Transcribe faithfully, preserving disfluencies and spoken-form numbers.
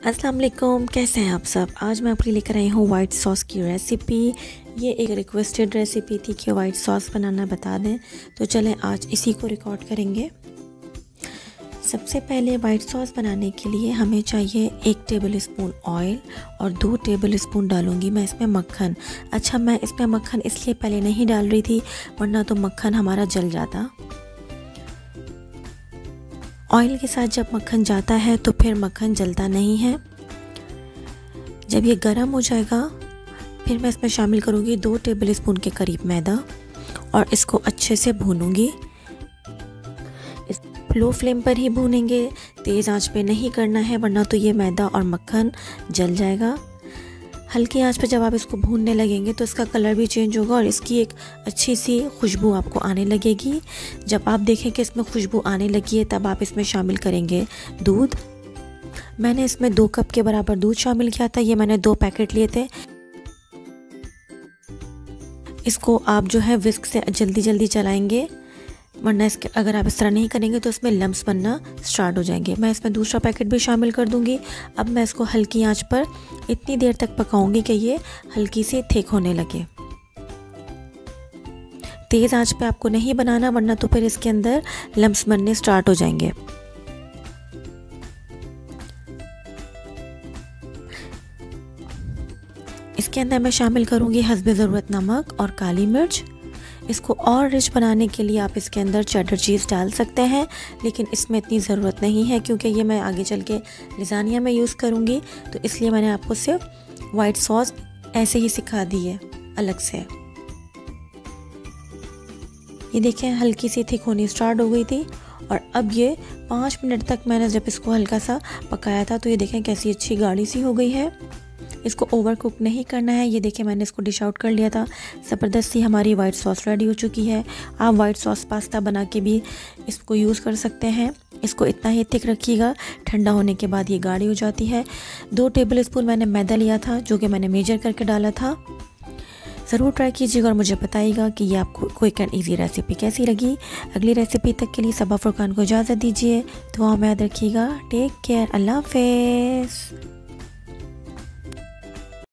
अस्सलाम वालेकुम, कैसे हैं आप सब। आज मैं आपके लिए लेकर आई हूँ वाइट सॉस की रेसिपी। ये एक रिक्वेस्टेड रेसिपी थी कि वाइट सॉस बनाना बता दें, तो चलें आज इसी को रिकॉर्ड करेंगे। सबसे पहले वाइट सॉस बनाने के लिए हमें चाहिए एक टेबल स्पून ऑयल और दो टेबल स्पून डालूंगी मैं इसमें मक्खन। अच्छा, मैं इसमें मक्खन इसलिए पहले नहीं डाल रही थी वरना तो मक्खन हमारा जल जाता। ऑयल के साथ जब मक्खन जाता है तो फिर मक्खन जलता नहीं है। जब ये गर्म हो जाएगा फिर मैं इसमें शामिल करूँगी दो टेबल स्पून के करीब मैदा और इसको अच्छे से भूनूंगी। इस लो फ्लेम पर ही भूनेंगे, तेज़ आंच पे नहीं करना है वरना तो ये मैदा और मक्खन जल जाएगा। हल्की आंच पे जब आप इसको भूनने लगेंगे तो इसका कलर भी चेंज होगा और इसकी एक अच्छी सी खुशबू आपको आने लगेगी। जब आप देखें कि इसमें खुशबू आने लगी है तब आप इसमें शामिल करेंगे दूध। मैंने इसमें दो कप के बराबर दूध शामिल किया था। ये मैंने दो पैकेट लिए थे। इसको आप जो है विस्क से जल्दी जल्दी चलाएंगे वरना इसके अगर आप इस तरह नहीं करेंगे तो इसमें लम्स बनना स्टार्ट हो जाएंगे। मैं इसमें दूसरा पैकेट भी शामिल कर दूंगी। अब मैं इसको हल्की आंच पर इतनी देर तक पकाऊंगी कि ये हल्की सी थिक होने लगे। तेज़ आंच पे आपको नहीं बनाना वरना तो फिर इसके अंदर लम्स बनने स्टार्ट हो जाएंगे। इसके अंदर मैं शामिल करूंगी हस्बे ज़रूरत नमक और काली मिर्च। इसको और रिच बनाने के लिए आप इसके अंदर चेडर चीज़ डाल सकते हैं, लेकिन इसमें इतनी ज़रूरत नहीं है क्योंकि ये मैं आगे चल के लिज़ानिया में यूज़ करूँगी, तो इसलिए मैंने आपको सिर्फ वाइट सॉस ऐसे ही सिखा दी है अलग से। ये देखें हल्की सी थिक होनी स्टार्ट हो गई थी और अब ये पाँच मिनट तक मैंने जब इसको हल्का सा पकाया था तो ये देखें कैसी अच्छी गाढ़ी सी हो गई है। इसको ओवर कुक नहीं करना है। ये देखिए मैंने इसको डिश आउट कर लिया था। ज़बरदस्त सी हमारी वाइट सॉस रेडी हो चुकी है। आप वाइट सॉस पास्ता बना के भी इसको यूज़ कर सकते हैं। इसको इतना ही थिक रखिएगा, ठंडा होने के बाद ये गाढ़ी हो जाती है। दो टेबल स्पून मैंने मैदा लिया था जो कि मैंने मेजर करके डाला था। ज़रूर ट्राई कीजिएगा और मुझे बताइएगा कि ये आपको क्विक एंड ईजी रेसिपी कैसी लगी। अगली रेसिपी तक के लिए सबा फुरकान को इजाज़त दीजिए। दुआ में याद रखिएगा। Take care. अल्लाह हाफ़िज़।